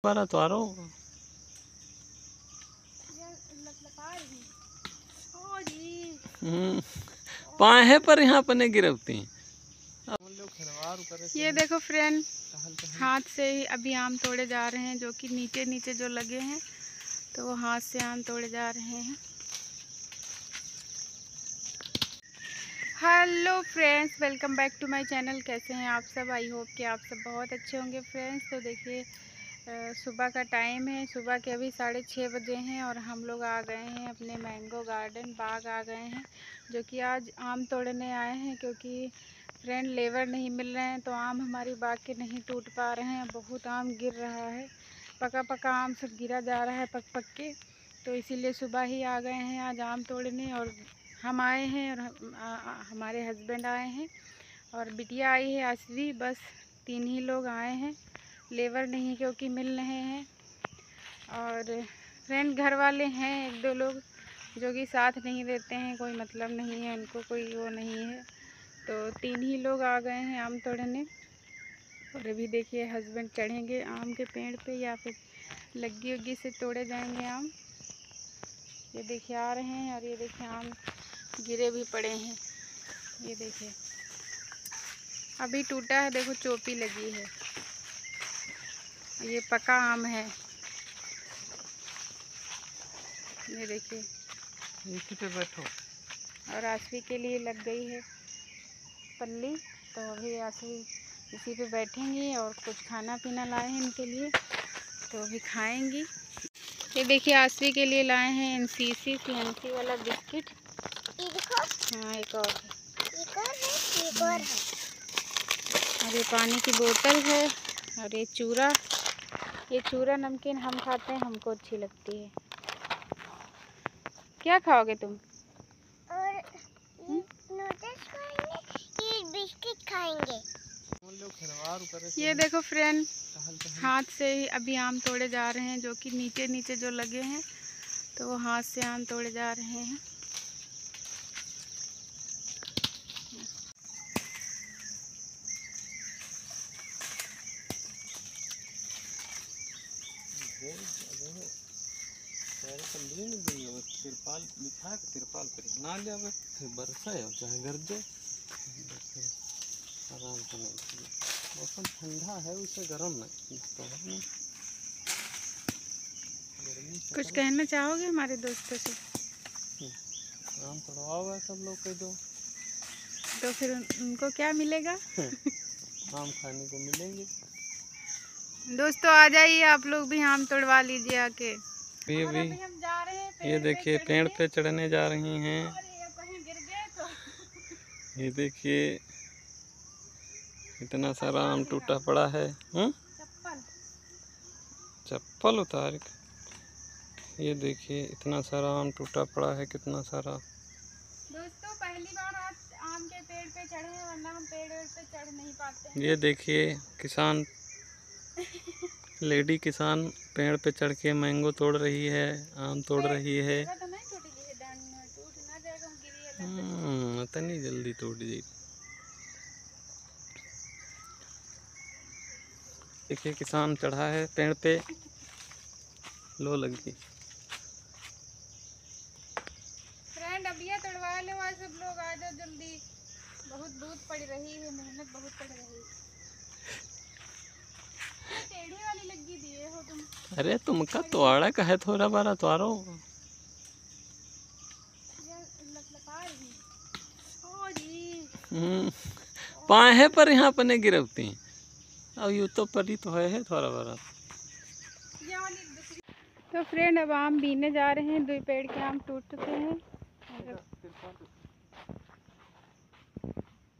बारा त्वारो पाए है पर यहाँ अपने गिरफ्ती। ये देखो फ्रेंड, हाथ से ही अभी आम तोड़े जा रहे हैं, जो कि नीचे नीचे जो लगे हैं तो वो हाथ से आम तोड़े जा रहे हैं। Hello friends, welcome back to my channel. कैसे हैं आप सब? आई होप कि आप सब बहुत अच्छे होंगे फ्रेंड्स। तो देखिए सुबह का टाइम है, सुबह के अभी 6:30 बजे हैं और हम लोग आ गए हैं अपने मैंगो गार्डन बाग आ गए हैं, जो कि आज आम तोड़ने आए हैं। क्योंकि फ्रेंड लेबर नहीं मिल रहे हैं तो आम हमारी बाग के नहीं टूट पा रहे हैं। बहुत आम गिर रहा है, पका पका आम सब गिरा जा रहा है पक पक के। तो इसीलिए सुबह ही आ गए हैं आज आम तोड़ने। और हम आए हैं और हमारे हस्बैंड आए हैं और बिटिया आई है आसवी। बस 3 ही लोग आए हैं, लेबर नहीं क्योंकि मिल रहे हैं। और फ्रेंड घर वाले हैं 1-2 लोग जो कि साथ नहीं देते हैं, कोई मतलब नहीं है उनको, कोई वो नहीं है। तो 3 ही लोग आ गए हैं आम तोड़ने। और अभी देखिए हस्बैंड चढ़ेंगे आम के पेड़ पे या फिर लग्गी उग्गी से तोड़े जाएंगे आम। ये देखिए आ रहे हैं और ये देखिए आम गिरे भी पड़े हैं। ये देखिए अभी टूटा है, देखो चोपी लगी है। ये पका आम है, ये देखिए। इसी पे बैठो। और आसवी के लिए लग गई है पल्ली, तो अभी आसवी इसी पे बैठेंगी। और कुछ खाना पीना लाए हैं इनके लिए तो अभी खाएंगी। ये देखिए आसवी के लिए लाए हैं एनसीसी सीएनसी वाला बिस्किट। ये देखो, हाँ एक और है। और ये पानी की बोतल है और ये चूरा नमकीन हम खाते हैं, हमको अच्छी लगती है। क्या खाओगे तुम? और नूडल्स खाएंगे, ये बिस्किट खाएंगे। ये देखो फ्रेंड, हाथ से ही अभी आम तोड़े जा रहे हैं, जो कि नीचे नीचे जो लगे हैं तो वो हाथ से आम तोड़े जा रहे हैं। तिरपाल बिछा के तिरपाल पर ना ले आवे, फिर बरसा है चाहे गरजे आराम से। नहीं मौसम ठंडा है, उसे गर्म नहीं तो है। कुछ कहना चाहोगे हमारे दोस्तों से? आम तोड़वा हुआ है सब लोग कह दो, तो फिर उनको क्या मिलेगा? आम खाने को मिलेंगे। दोस्तों आ जाइए आप लोग भी, आम तोड़वा लीजिए आके। अभी हम जा रहे हैं ये देखिए पेड़ पे चढ़ने जा रही हैं। और ये कहीं गिर गए तो ये देखिए इतना सारा आम टूटा पड़ा है। चप्पल उतार के ये देखिए इतना सारा आम टूटा पड़ा है, कितना सारा। दोस्तों पहली बार आज आम के पेड़ पे चढ़े हैं, वरना हम पेड़ पे चढ़ नहीं पाते हैं। ये देखिए किसान लेडी किसान पेड़ पे चढ़ के मैंगो तोड़ रही है, आम तोड़ रही है। इतनी जल्दी टूट गई। देखिए किसान चढ़ा है पेड़ पे, लो लग गई। फ्रेंड अभी तोड़वा लो आज सब लोग, आ जाओ जल्दी। बहुत दूध पड़ रही है, मेहनत बहुत पड़ रही है। टेढ़ी वाली लग्गी दिए हो तुम। अरे तुमका तोड़ा का है, थोड़ा बारा तोड़ो। पाए है पर यहाँ अपने गिरफ्ती। अब यू तो पड़ी तो है थोड़ा बारा। तो फ्रेंड अब आम बीने जा रहे हैं, 2 पेड़ के आम टूट चुके हैं।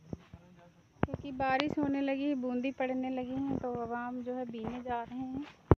क्योंकि बारिश होने लगी, बूंदी पड़ने लगी हैं, तो अब आम जो है बीने जा रहे हैं।